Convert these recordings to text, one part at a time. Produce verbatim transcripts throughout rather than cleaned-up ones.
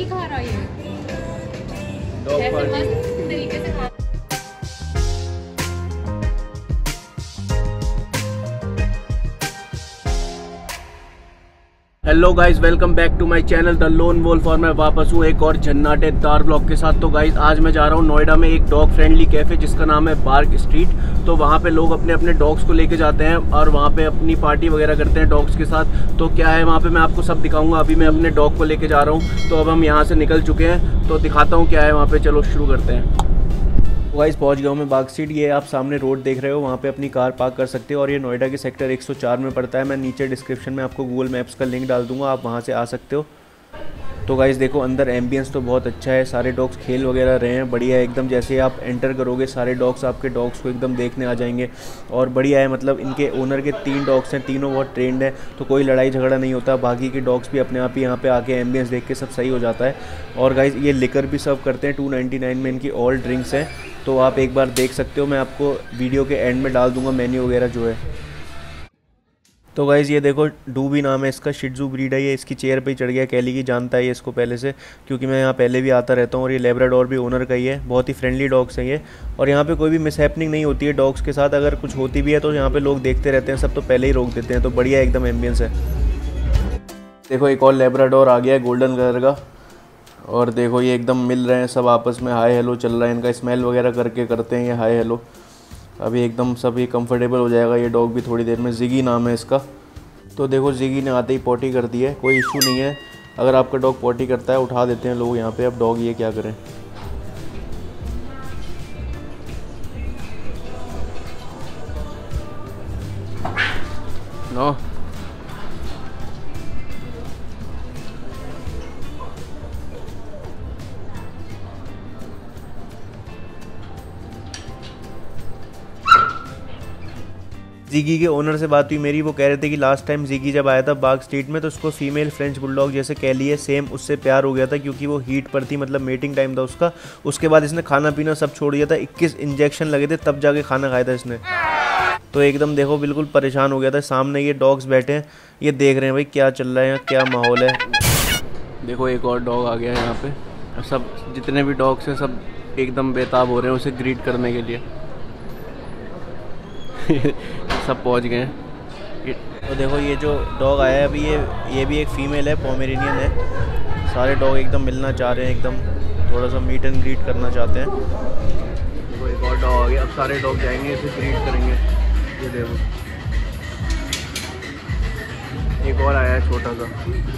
खा रहा है डॉग पार्टी तरीके से खा। Hello guys, welcome back to my channel the lone wolf. और मैं वापस हूँ एक और झन्नाटेदार ब्लॉग के साथ। तो गाइस आज मैं जा रहा हूँ नोएडा में एक डॉग फ्रेंडली कैफ़े जिसका नाम है बार्क स्ट्रीट। तो वहाँ पे लोग अपने अपने डॉग्स को लेके जाते हैं और वहाँ पे अपनी पार्टी वगैरह करते हैं डॉग्स के साथ। तो क्या है वहाँ पे मैं आपको सब दिखाऊंगा। अभी मैं अपने डॉग को लेके जा रहा हूँ। तो अब हम यहाँ से निकल चुके हैं, तो दिखाता हूँ क्या है वहाँ पे। चलो शुरू करते हैं। गाइस पहुंच गया हूँ मैं बार्क स्ट्रीट। ये आप सामने रोड देख रहे हो, वहाँ पे अपनी कार पार्क कर सकते हो और ये नोएडा के सेक्टर एक सौ चार में पड़ता है। मैं नीचे डिस्क्रिप्शन में आपको गूगल मैप्स का लिंक डाल दूँगा, आप वहाँ से आ सकते हो। तो गाइस देखो अंदर एम्बियंस तो बहुत अच्छा है, सारे डॉग्स खेल वगैरह रहे हैं, बढ़िया है एकदम। जैसे आप एंटर करोगे सारे डॉग्स आपके डॉग्स को एकदम देखने आ जाएंगे और बढ़िया है। मतलब इनके ओनर के तीन डॉग्स हैं, तीनों बहुत ट्रेंड है, तो कोई लड़ाई झगड़ा नहीं होता। बाकी के डॉग्स भी अपने आप ही यहाँ पे आके एम्बियंस देख के सब सही हो जाता है। और गाइस ये लिकर भी सर्व करते हैं, टू नाइन्टी नाइन में इनकी ऑल ड्रिंक्स हैं, तो आप एक बार देख सकते हो। मैं आपको वीडियो के एंड में डाल दूँगा मेन्यू वगैरह जो है। तो गाइज़ ये देखो डूबी नाम है इसका, शिट्जू ब्रीड है ये। इसकी चेयर पे ही चढ़ गया, कैली की जानता है ये इसको पहले से, क्योंकि मैं यहाँ पहले भी आता रहता हूँ। और ये लेब्राडोर भी ओनर का ही है, बहुत ही फ्रेंडली डॉग्स है ये। और यहाँ पे कोई भी मिसहैपनिंग नहीं होती है डॉग्स के साथ। अगर कुछ होती भी है तो यहाँ पे लोग देखते रहते हैं सब, तो पहले ही रोक देते हैं। तो बढ़िया एकदम एम्बियंस है। देखो एक और लेब्राडोर आ गया है गोल्डन कलर का, और देखो ये एकदम मिल रहे हैं सब आपस में, हाय हेलो चल रहा है इनका। स्मेल वगैरह करके करते हैं ये हाय हेलो। अभी एकदम सब ये कंफर्टेबल हो जाएगा ये डॉग भी थोड़ी देर में। जिगी नाम है इसका। तो देखो जिगी ने आते ही पॉटी कर दी है, कोई इशू नहीं है। अगर आपका डॉग पॉटी करता है उठा देते हैं लोग यहाँ पे। अब डॉग ये क्या करें। नो जिगी के ओनर से बात हुई मेरी, वो कह रहे थे कि लास्ट टाइम जिगी जब आया था बार्क स्ट्रीट में तो उसको फीमेल फ्रेंच बुलडॉग जैसे कैली है सेम, उससे प्यार हो गया था क्योंकि वो हीट पर थी, मतलब मेटिंग टाइम था उसका। उसके बाद इसने खाना पीना सब छोड़ दिया था, इक्कीस इंजेक्शन लगे थे तब जाके खाना खाया था इसने। तो एकदम देखो बिल्कुल परेशान हो गया था। सामने ये डॉग्स बैठे हैं, ये देख रहे हैं भाई क्या चल रहा है यहाँ, क्या माहौल है। देखो एक और डॉग आ गया है यहाँ पे। सब जितने भी डॉग्स हैं सब एकदम बेताब हो रहे हैं उसे ग्रीट करने के लिए। सब पहुंच गए हैं। तो देखो ये जो डॉग आया है अभी, ये ये भी एक फ़ीमेल है, पोमेरेनियन है। सारे डॉग एकदम मिलना चाह रहे हैं, एकदम थोड़ा सा मीट एंड ग्रीट करना चाहते हैं। देखो एक और डॉग आ गया, अब सारे डॉग जाएंगे इसे ग्रीट करेंगे। ये देखो एक और आया है छोटा सा।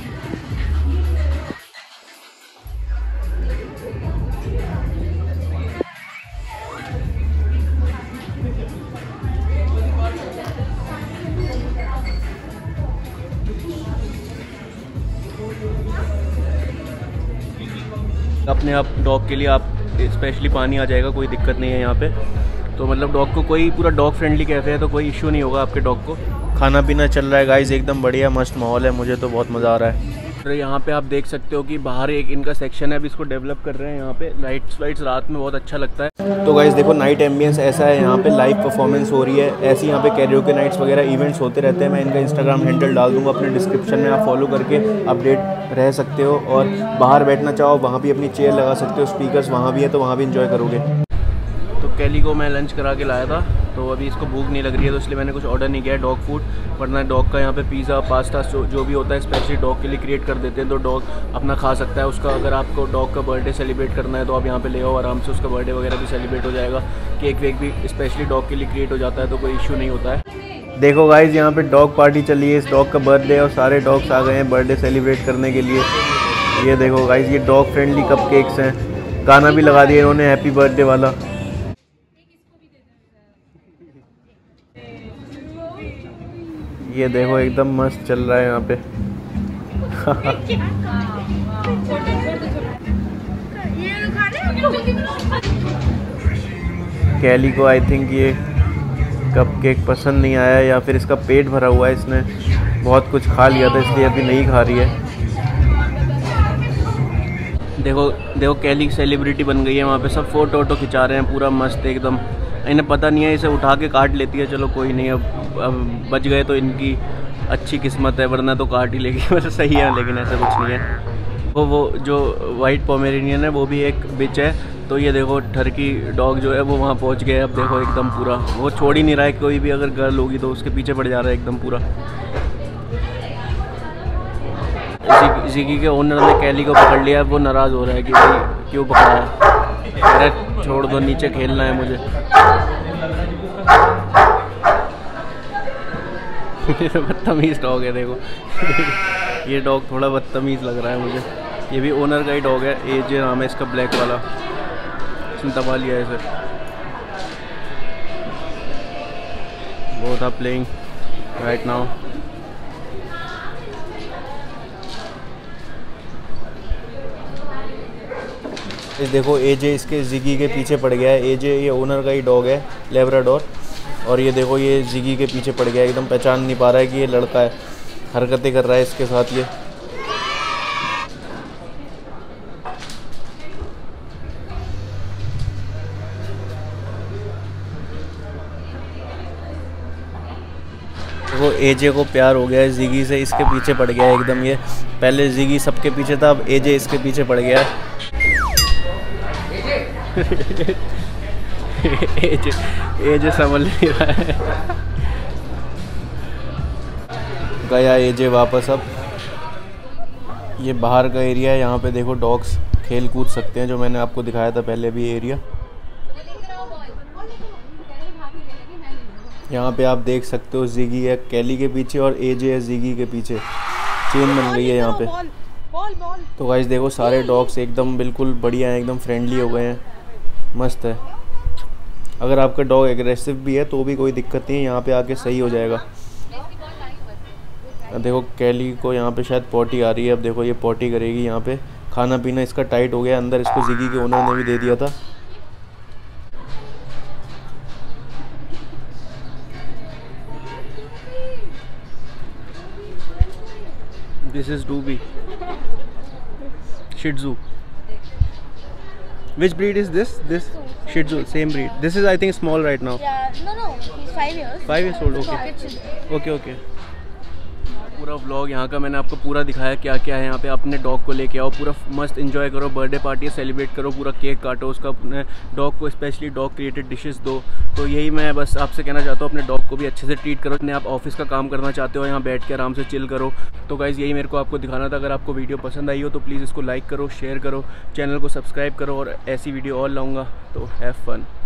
अपने आप डॉग के लिए आप स्पेशली पानी आ जाएगा, कोई दिक्कत नहीं है यहाँ पे। तो मतलब डॉग को कोई पूरा डॉग फ्रेंडली कैफ़े है, तो कोई इशू नहीं होगा आपके डॉग को। खाना पीना चल रहा है गाइस, एकदम बढ़िया मस्त माहौल है, मुझे तो बहुत मज़ा आ रहा है। तो यहाँ पे आप देख सकते हो कि बाहर एक इनका सेक्शन है, अभी इसको डेवलप कर रहे हैं। यहाँ पे लाइट्स वाइट्स रात में बहुत अच्छा लगता है। तो गाइस देखो नाइट एम्बियंस ऐसा है, यहाँ पे लाइव परफॉर्मेंस हो रही है। ऐसे यहाँ पे कैरियोके नाइट्स वगैरह इवेंट्स होते रहते हैं। मैं इनका इंस्टाग्राम हैंडल डाल दूँगा अपने डिस्क्रिप्शन में, आप फॉलो करके अपडेट रह सकते हो। और बाहर बैठना चाहो वहाँ भी अपनी चेयर लगा सकते हो, स्पीकर्स वहाँ भी है, तो वहाँ भी इंजॉय करोगे। तो कैली को मैं लंच करा के लाया था, तो अभी इसको भूख नहीं लग रही है, तो इसलिए मैंने कुछ ऑर्डर नहीं किया है डॉग फूड। वरना डॉग का यहाँ पे पिज़्ज़ा पास्ता जो, जो भी होता है स्पेशली डॉग के लिए क्रिएट कर देते हैं, तो डॉग अपना खा सकता है उसका। अगर आपको डॉग का बर्थडे सेलिब्रेट करना है तो आप यहाँ पे ले आओ आराम से, उसका बर्थडे वगैरह भी सेलिब्रेट हो जाएगा। केक वेक भी स्पेशली डॉग के लिए क्रिएट हो जाता है, तो कोई इशू नहीं होता है। देखो गाइज यहाँ पे डॉग पार्टी चली है, इस डॉग का बर्थडे और सारे डॉग्स आ गए हैं बर्थडे सेलिब्रेट करने के लिए। ये देखो गाइज ये डॉग फ्रेंडली कप केक्स हैं, गाना भी लगा दिया इन्होंने हैप्पी बर्थडे वाला। ये देखो एकदम मस्त चल रहा है यहाँ पे। कैली को आई थिंक ये कपकेक पसंद नहीं आया, या फिर इसका पेट भरा हुआ है, इसने बहुत कुछ खा लिया था इसलिए अभी नहीं खा रही है। देखो देखो कैली सेलिब्रिटी बन गई है वहाँ पे, सब फोटो वोटो खिंचा रहे हैं पूरा मस्त एकदम। इन्हें पता नहीं है, इसे उठा के काट लेती है, चलो कोई नहीं, अब अब बच गए तो इनकी अच्छी किस्मत है, वरना तो काट ही लेगी। वैसे सही है लेकिन ऐसा कुछ नहीं है। वो वो जो वाइट पोमेरेनियन है वो भी एक बिच है। तो ये देखो टर्की डॉग जो है वो वहाँ पहुँच गया है। अब देखो एकदम पूरा वो छोड़ ही नहीं रहा है, कोई भी अगर गर्ल होगी तो उसके पीछे पड़ जा रहा है एकदम पूरा। जिगी के ओनर ने कैली को पकड़ लिया है, वो नाराज़ हो रहा है कि भाई क्यों पकड़ा है। अरे छोड़ दो, नीचे खेलना है मुझे। ये तो बदतमीज़ डॉग है देखो। ये डॉग थोड़ा बदतमीज़ लग रहा है मुझे। ये भी ओनर का ही डॉग है, एजे नाम है इसका, ब्लैक वाला। इसने दबा लिया है इसे। Both are playing right now. इस देखो एजे इसके जिगी के पीछे पड़ गया है। एजे ये ओनर का ही डॉग है, लेब्राडोर। और ये देखो ये जिगी के पीछे पड़ गया है, एकदम पहचान नहीं पा रहा है कि ये लड़का है। हरकतें कर रहा है इसके साथ ये। वो एजे को प्यार हो गया है जिगी से, इसके पीछे पड़ गया है एकदम ये। पहले जिगी सबके पीछे था, अब एजे इसके पीछे पड़ गया है। एजे एजे संभल नहीं रहा है। गया एजे वापस। अब ये बाहर का एरिया है, यहाँ पे देखो डॉग्स खेल कूद सकते हैं, जो मैंने आपको दिखाया था पहले भी एरिया। यहाँ पे आप देख सकते हो जिगी है कैली के पीछे और एजे है जिगी के पीछे। चेन बन गई है यहाँ पे। तो गाइस देखो सारे डॉग्स एकदम बिल्कुल बढ़िया हैं, एकदम फ्रेंडली हो गए हैं, मस्त है। अगर आपका डॉग एग्रेसिव भी है तो भी कोई दिक्कत नहीं है, यहाँ पे आके सही हो जाएगा। देखो कैली को यहाँ पे शायद पॉटी आ रही है। अब देखो ये पॉटी करेगी यहाँ पे। खाना पीना इसका टाइट हो गया अंदर, इसको जिगी के ओनर ने भी दे दिया था। This is Doobie, Shih Tzu. Which breed is this? This Shih Tzu, same breed. This is I think small right now. Yeah, no, no, he's five years. Five years old. Okay. Okay, okay. पूरा vlog यहाँ का मैंने आपको पूरा दिखाया क्या क्या है यहाँ पे। अपने डॉग को लेके आओ, पूरा मस्त एंजॉय करो, बर्थडे पार्टी सेलिब्रेट करो, पूरा केक काटो, उसका अपने डॉग को स्पेशली डॉग क्रिएटेड डिशेस दो। तो यही मैं बस आपसे कहना चाहता हूँ, अपने डॉग को भी अच्छे से ट्रीट करो। अपने आप ऑफिस का काम करना चाहते हो, यहाँ बैठ के आराम से चिल करो। तो गाइज़ यही मेरे को आपको दिखाना था। अगर आपको वीडियो पसंद आई हो तो प्लीज़ इसको लाइक करो, शेयर करो, चैनल को सब्सक्राइब करो, और ऐसी वीडियो और लाऊँगा। तो हैव फन।